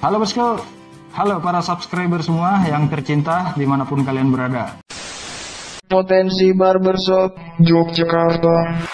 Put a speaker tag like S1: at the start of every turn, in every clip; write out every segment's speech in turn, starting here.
S1: Halo bosku, halo para subscriber semua yang tercinta dimanapun kalian berada.
S2: Potensi Barbershop Yogyakarta.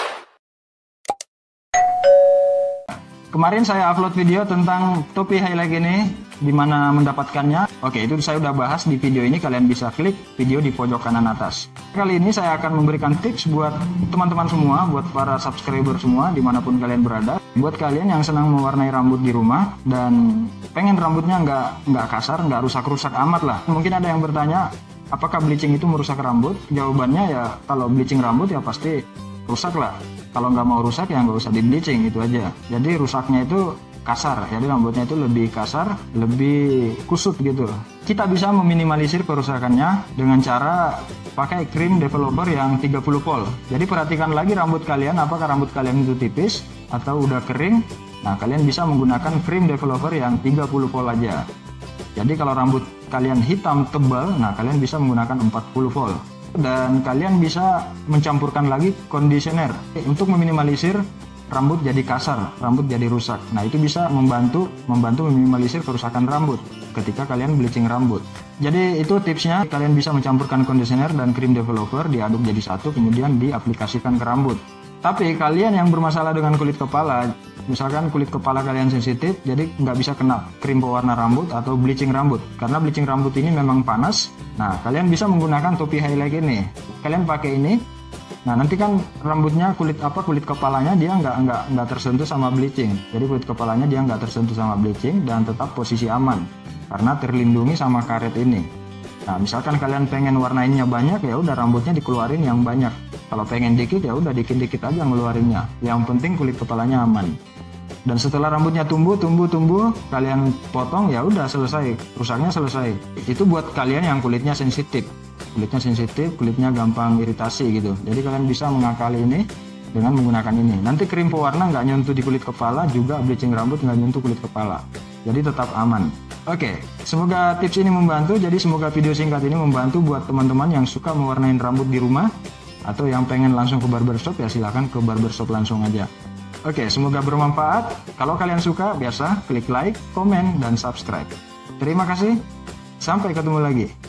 S1: Kemarin saya upload video tentang topi highlight ini, dimana mendapatkannya. Oke, itu saya udah bahas di video ini, kalian bisa klik video di pojok kanan atas. Kali ini saya akan memberikan tips buat teman-teman semua, buat para subscriber semua dimanapun kalian berada. Buat kalian yang senang mewarnai rambut di rumah dan pengen rambutnya nggak kasar, nggak rusak-rusak amat lah. Mungkin ada yang bertanya, apakah bleaching itu merusak rambut? Jawabannya ya, kalau bleaching rambut ya pasti rusak lah. Kalau nggak mau rusak ya nggak usah di bleaching, itu aja. Jadi rusaknya itu kasar, jadi rambutnya itu lebih kasar, lebih kusut gitu. Kita bisa meminimalisir kerusakannya dengan cara pakai krim developer yang 30 volt. Jadi perhatikan lagi rambut kalian, apakah rambut kalian itu tipis atau udah kering. Nah, kalian bisa menggunakan krim developer yang 30 volt aja. Jadi kalau rambut kalian hitam tebal, nah kalian bisa menggunakan 40 volt. Dan kalian bisa mencampurkan lagi conditioner untuk meminimalisir rambut jadi kasar, rambut jadi rusak. Nah, itu bisa membantu meminimalisir kerusakan rambut ketika kalian bleaching rambut. Jadi itu tipsnya, kalian bisa mencampurkan conditioner dan krim developer, diaduk jadi satu, kemudian diaplikasikan ke rambut. Tapi kalian yang bermasalah dengan kulit kepala, misalkan kulit kepala kalian sensitif, jadi nggak bisa kena krim pewarna rambut atau bleaching rambut. Karena bleaching rambut ini memang panas. Nah, kalian bisa menggunakan topi highlight ini. Kalian pakai ini. Nah, nanti kan rambutnya kulit kepalanya dia nggak tersentuh sama bleaching. Jadi kulit kepalanya dia nggak tersentuh sama bleaching dan tetap posisi aman karena terlindungi sama karet ini. Nah, misalkan kalian pengen warnainnya banyak, ya udah rambutnya dikeluarin yang banyak. Kalau pengen dikit ya udah dikit-dikit aja ngeluarinnya. Yang penting kulit kepalanya aman. Dan setelah rambutnya tumbuh, kalian potong, ya udah selesai, rusaknya selesai. Itu buat kalian yang kulitnya sensitif. Kulitnya gampang iritasi gitu. Jadi kalian bisa mengakali ini dengan menggunakan ini. Nanti krim pewarna nggak nyentuh di kulit kepala, juga bleaching rambut nggak nyentuh kulit kepala. Jadi tetap aman. Oke, semoga tips ini membantu. Jadi semoga video singkat ini membantu buat teman-teman yang suka mewarnai rambut di rumah atau yang pengen langsung ke barbershop, ya silahkan ke barbershop langsung aja. Oke, semoga bermanfaat. Kalau kalian suka, biasa klik like, komen, dan subscribe. Terima kasih. Sampai ketemu lagi.